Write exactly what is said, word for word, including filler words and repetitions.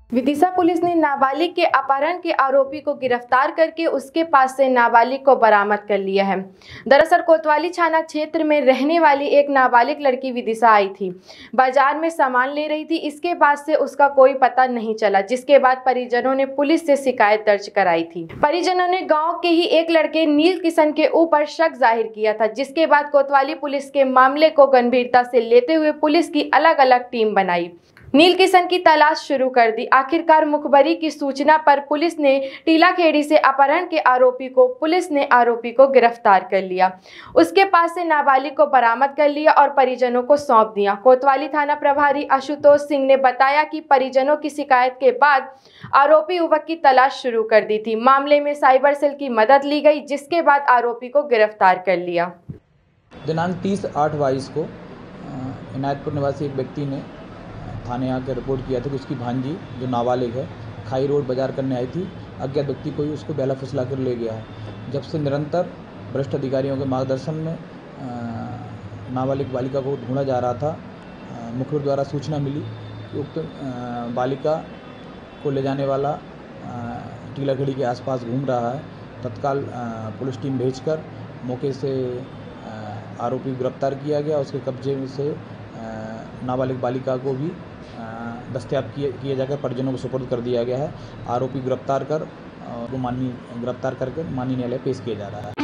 Vidisha police ने नाबालिग के अपहरण के आरोपी को गिरफ्तार करके उसके पास से नाबालिग को बरामद कर लिया है। दरअसल कोतवाली थाना क्षेत्र में रहने वाली एक नाबालिग लड़की विदिशा आई थी, बाजार में सामान ले रही थी। इसके बाद से उसका कोई पता नहीं चला, जिसके बाद परिजनों ने पुलिस से शिकायत दर्ज कराई थी। परिजनों ने गाँव के ही एक लड़के नील किशन के ऊपर शक जाहिर किया था, जिसके बाद कोतवाली पुलिस के मामले को गंभीरता से लेते हुए पुलिस की अलग अलग टीम बनाई, नील किशन की तलाश शुरू कर दी। आखिरकार मुखबरी की सूचना पर पुलिस ने टीलाखेड़ी से अपहरण के आरोपी को पुलिस ने आरोपी को गिरफ्तार कर लिया। उसके पास से नाबालिग को बरामद कर लिया और परिजनों को सौंप दिया। कोतवाली थाना प्रभारी आशुतोष सिंह ने बताया कि परिजनों की शिकायत के बाद आरोपी युवक की तलाश शुरू कर दी थी। मामले में साइबर सेल की मदद ली गई, जिसके बाद आरोपी को गिरफ्तार कर लिया। दिनांक तीस आठ बाईस को इनायतपुर निवासी एक व्यक्ति ने थाने आकर रिपोर्ट किया था कि उसकी भांजी जो नाबालिग है खाई रोड बाजार करने आई थी। अज्ञात व्यक्ति कोई उसको बेला फुसला कर ले गया है। जब से निरंतर वरिष्ठ अधिकारियों के मार्गदर्शन में नाबालिग बालिका को ढूंढा जा रहा था, मुखबिर द्वारा सूचना मिली कि उक्त बालिका को ले जाने वाला टीलाखेड़ी के आसपास घूम रहा है। तत्काल पुलिस टीम भेजकर मौके से आरोपी गिरफ्तार किया गया। उसके कब्जे से नाबालिग बालिका को भी दस्तयाब किए किए जाकर परिजनों को सुपुर्द कर दिया गया है। आरोपी गिरफ्तार कर वो माननीय गिरफ्तार करके माननीय न्यायालय पेश किया जा रहा है।